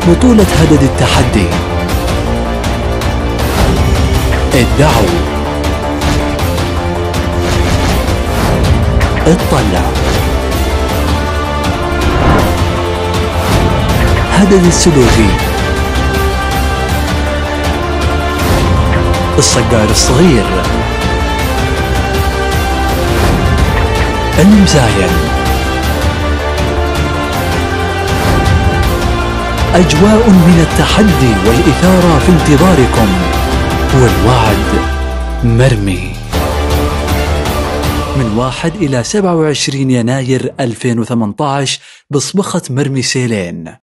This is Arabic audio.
بطولة هدد التحدي. ادعوا، اطلع، هدد السلوفي، الصقار الصغير، المزاين. أجواء من التحدي والإثارة في انتظاركم، والوعد مرمي. من 1 إلى 27 يناير 2018 بصبخة مرمي سيلين.